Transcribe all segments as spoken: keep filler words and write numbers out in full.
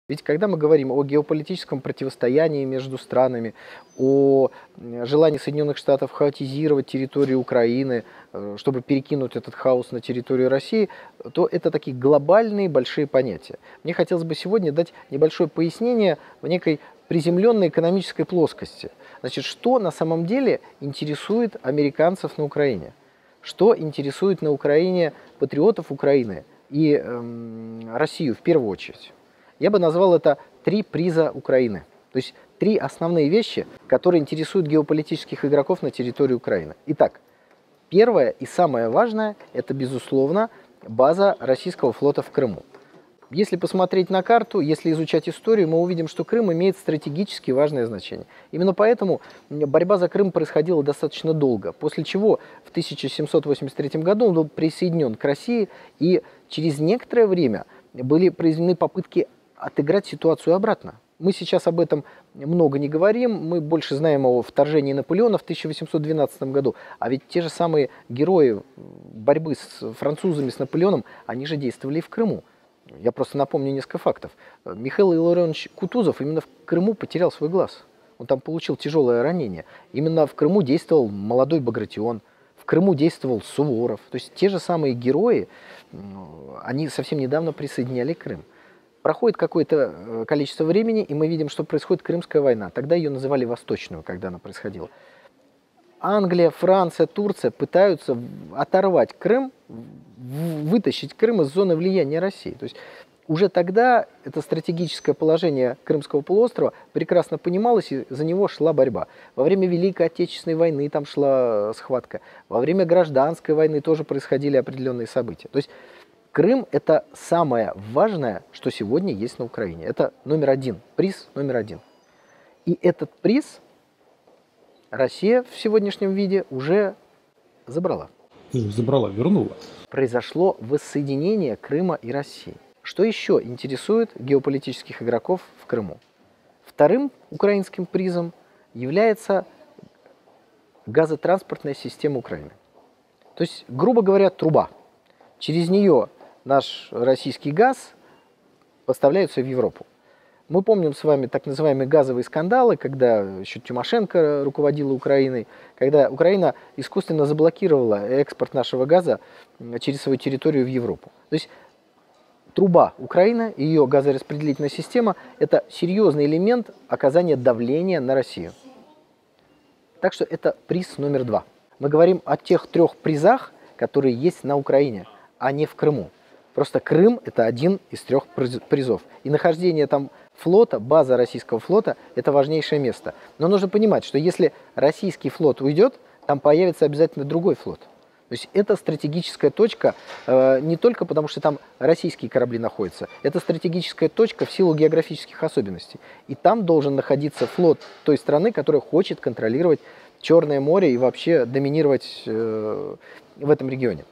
Ведь когда мы говорим о геополитическом противостоянии между странами, о желании Соединенных Штатов хаотизировать территорию Украины, э, чтобы перекинуть этот хаос на территорию России, то это такие глобальные большие понятия. Мне хотелось бы сегодня дать небольшое пояснение в некой приземленной экономической плоскости. Значит, что на самом деле интересует американцев на Украине? Что интересует на Украине патриотов Украины и эм, Россию в первую очередь? Я бы назвал это три приза Украины. То есть три основные вещи, которые интересуют геополитических игроков на территории Украины. Итак, первое и самое важное – это, безусловно, база российского флота в Крыму. Если посмотреть на карту, если изучать историю, мы увидим, что Крым имеет стратегически важное значение. Именно поэтому борьба за Крым происходила достаточно долго, после чего в тысяча семьсот восемьдесят третьем году он был присоединен к России, и через некоторое время были произведены попытки отыграть ситуацию обратно. Мы сейчас об этом много не говорим, мы больше знаем о вторжении Наполеона в тысяча восемьсот двенадцатом году, а ведь те же самые герои борьбы с французами, с Наполеоном, они же действовали и в Крыму. Я просто напомню несколько фактов. Михаил Илларионович Кутузов именно в Крыму потерял свой глаз. Он там получил тяжелое ранение. Именно в Крыму действовал молодой Багратион, в Крыму действовал Суворов. То есть те же самые герои, они совсем недавно присоединяли Крым. Проходит какое-то количество времени, и мы видим, что происходит Крымская война. Тогда ее называли Восточную, когда она происходила. Англия, Франция, Турция пытаются оторвать Крым, вытащить Крым из зоны влияния России. То есть уже тогда это стратегическое положение Крымского полуострова прекрасно понималось, и за него шла борьба. Во время Великой Отечественной войны там шла схватка. Во время Гражданской войны тоже происходили определенные события. То есть Крым – это самое важное, что сегодня есть на Украине. Это номер один, приз номер один. И этот приз Россия в сегодняшнем виде уже забрала. Забрала, вернула. Произошло воссоединение Крыма и России. Что еще интересует геополитических игроков в Крыму? Вторым украинским призом является газотранспортная система Украины. То есть, грубо говоря, труба. Через нее наш российский газ поставляется в Европу. Мы помним с вами так называемые газовые скандалы, когда еще Тимошенко руководила Украиной, когда Украина искусственно заблокировала экспорт нашего газа через свою территорию в Европу. То есть труба Украины и ее газораспределительная система – это серьезный элемент оказания давления на Россию. Так что это приз номер два. Мы говорим о тех трех призах, которые есть на Украине, а не в Крыму. Просто Крым – это один из трех призов. И нахождение там флота, база российского флота – это важнейшее место. Но нужно понимать, что если российский флот уйдет, там появится обязательно другой флот. То есть это стратегическая точка э, не только потому, что там российские корабли находятся. Это стратегическая точка в силу географических особенностей. И там должен находиться флот той страны, которая хочет контролировать Черное море и вообще доминировать э, в этом регионе.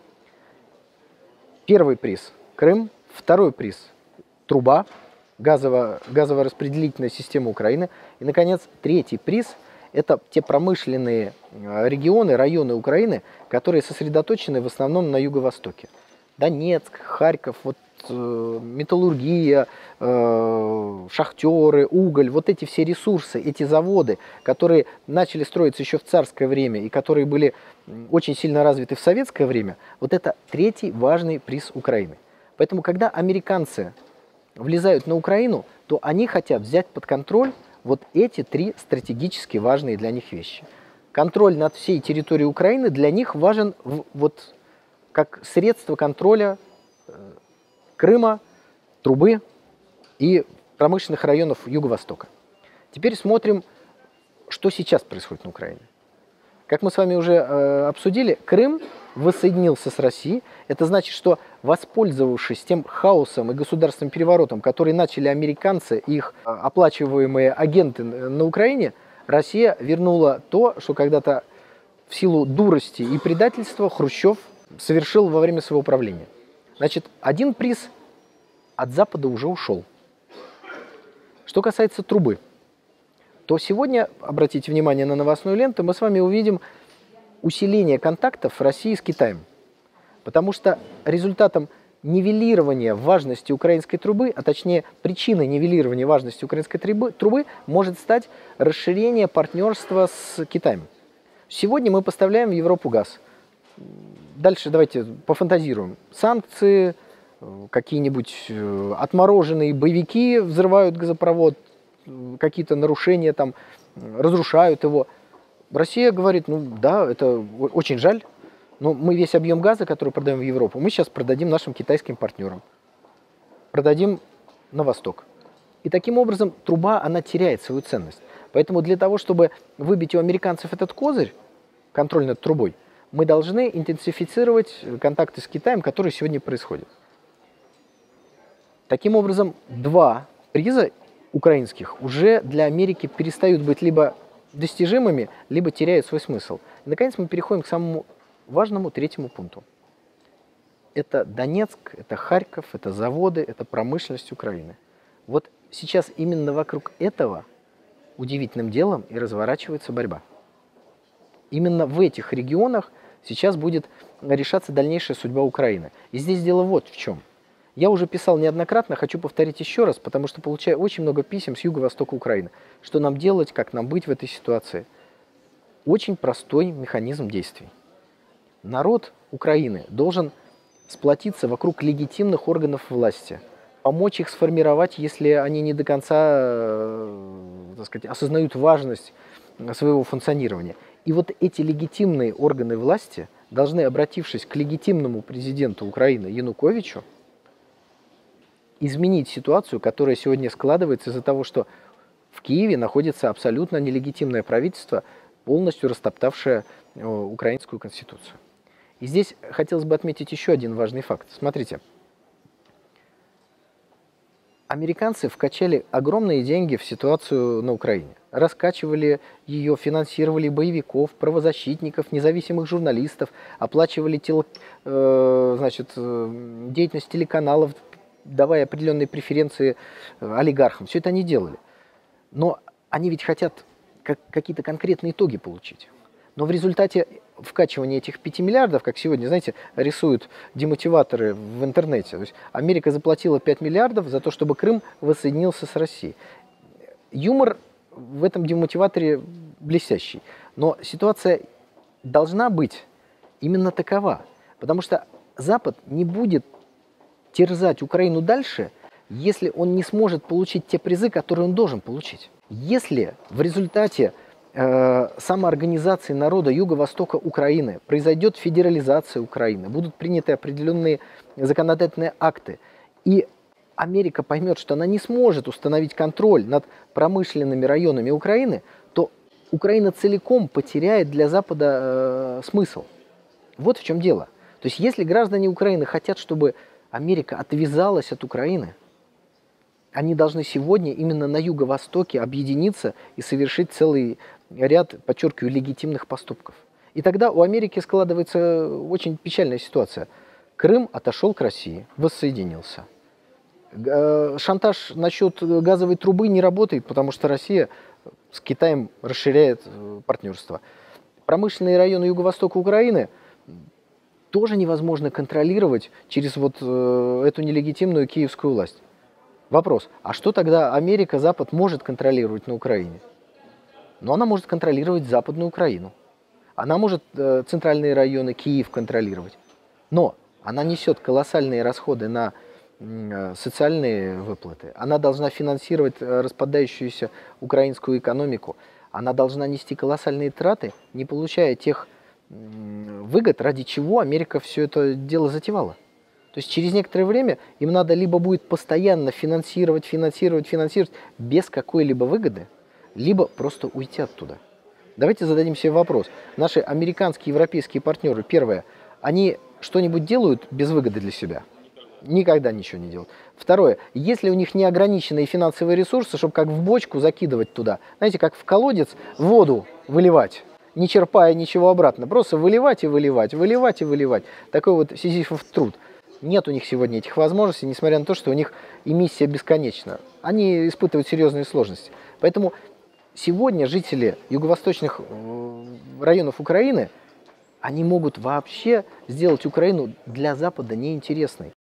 Первый приз – Крым. Второй приз – труба, газово, газово-распределительная система Украины. И, наконец, третий приз – это те промышленные регионы, районы Украины, которые сосредоточены в основном на юго-востоке. Донецк, Харьков, вот, э, металлургия, э, шахтеры, уголь, вот эти все ресурсы, эти заводы, которые начали строиться еще в царское время и которые были очень сильно развиты в советское время, вот это третий важный приз Украины. Поэтому, когда американцы влезают на Украину, то они хотят взять под контроль вот эти три стратегически важные для них вещи. Контроль над всей территорией Украины для них важен в, вот, как средство контроля э, Крыма, трубы и промышленных районов Юго-Востока. Теперь смотрим, что сейчас происходит на Украине. Как мы с вами уже э, обсудили, Крым воссоединился с Россией. Это значит, что воспользовавшись тем хаосом и государственным переворотом, который начали американцы и их э, оплачиваемые агенты на Украине, Россия вернула то, что когда-то в силу дурости и предательства Хрущев совершил во время своего правления. Значит, один приз от Запада уже ушел. Что касается трубы, то сегодня, обратите внимание на новостную ленту, мы с вами увидим усиление контактов России с Китаем. Потому что результатом нивелирование важности украинской трубы, а точнее причиной нивелирования важности украинской трубы, трубы может стать расширение партнерства с Китаем. Сегодня мы поставляем в Европу газ. Дальше давайте пофантазируем. Санкции, какие-нибудь отмороженные боевики взрывают газопровод, какие-то нарушения там, разрушают его. Россия говорит, ну да, это очень жаль, но мы весь объем газа, который продаем в Европу, мы сейчас продадим нашим китайским партнерам. Продадим на восток. И таким образом труба, она теряет свою ценность. Поэтому для того, чтобы выбить у американцев этот козырь, контроль над трубой, мы должны интенсифицировать контакты с Китаем, которые сегодня происходят. Таким образом, два приза украинских уже для Америки перестают быть либо достижимыми, либо теряют свой смысл. И, наконец, мы переходим к самому важному третьему пункту. Это Донецк, это Харьков, это заводы, это промышленность Украины. Вот сейчас именно вокруг этого удивительным делом и разворачивается борьба. Именно в этих регионах сейчас будет решаться дальнейшая судьба Украины. И здесь дело вот в чем. Я уже писал неоднократно, хочу повторить еще раз, потому что получаю очень много писем с юго-востока Украины. Что нам делать, как нам быть в этой ситуации? Очень простой механизм действий. Народ Украины должен сплотиться вокруг легитимных органов власти, помочь их сформировать, если они не до конца, так сказать, осознают важность своего функционирования. И вот эти легитимные органы власти должны, обратившись к легитимному президенту Украины Януковичу, изменить ситуацию, которая сегодня складывается из-за того, что в Киеве находится абсолютно нелегитимное правительство, полностью растоптавшее украинскую конституцию. И здесь хотелось бы отметить еще один важный факт. Смотрите, американцы вкачали огромные деньги в ситуацию на Украине. Раскачивали ее, финансировали боевиков, правозащитников, независимых журналистов, оплачивали тело, э, значит, деятельность телеканалов, давая определенные преференции олигархам. Все это они делали. Но они ведь хотят как, какие-то конкретные итоги получить. Но в результате вкачивания этих пяти миллиардов, как сегодня, знаете, рисуют демотиваторы в интернете. То есть Америка заплатила пять миллиардов за то, чтобы Крым воссоединился с Россией. Юмор в этом демотиваторе блестящий. Но ситуация должна быть именно такова. Потому что Запад не будет терзать Украину дальше, если он не сможет получить те призы, которые он должен получить. Если в результате э, самоорганизации народа Юго-Востока Украины произойдет федерализация Украины, будут приняты определенные законодательные акты, и Америка поймет, что она не сможет установить контроль над промышленными районами Украины, то Украина целиком потеряет для Запада э, смысл. Вот в чем дело. То есть если граждане Украины хотят, чтобы Америка отвязалась от Украины, они должны сегодня именно на Юго-Востоке объединиться и совершить целый ряд, подчеркиваю, легитимных поступков. И тогда у Америки складывается очень печальная ситуация. Крым отошел к России, воссоединился. Шантаж насчет газовой трубы не работает, потому что Россия с Китаем расширяет партнерство. Промышленные районы Юго-Востока Украины тоже невозможно контролировать через вот э, эту нелегитимную киевскую власть. Вопрос, а что тогда Америка, Запад может контролировать на Украине? Ну, она может контролировать Западную Украину. Она может э, центральные районы, Киев контролировать. Но она несет колоссальные расходы на э, социальные выплаты. Она должна финансировать э, распадающуюся украинскую экономику. Она должна нести колоссальные траты, не получая тех выгод, ради чего Америка все это дело затевала. То есть через некоторое время им надо либо будет постоянно финансировать, финансировать, финансировать без какой-либо выгоды, либо просто уйти оттуда. Давайте зададим себе вопрос. Наши американские и европейские партнеры, первое, они что-нибудь делают без выгоды для себя? Никогда ничего не делают. Второе, если у них неограниченные финансовые ресурсы, чтобы как в бочку закидывать туда, знаете, как в колодец воду выливать, не черпая ничего обратно, просто выливать и выливать, выливать и выливать. Такой вот сизифов труд. Нет у них сегодня этих возможностей, несмотря на то, что у них эмиссия бесконечна. Они испытывают серьезные сложности. Поэтому сегодня жители юго-восточных районов Украины, они могут вообще сделать Украину для Запада неинтересной.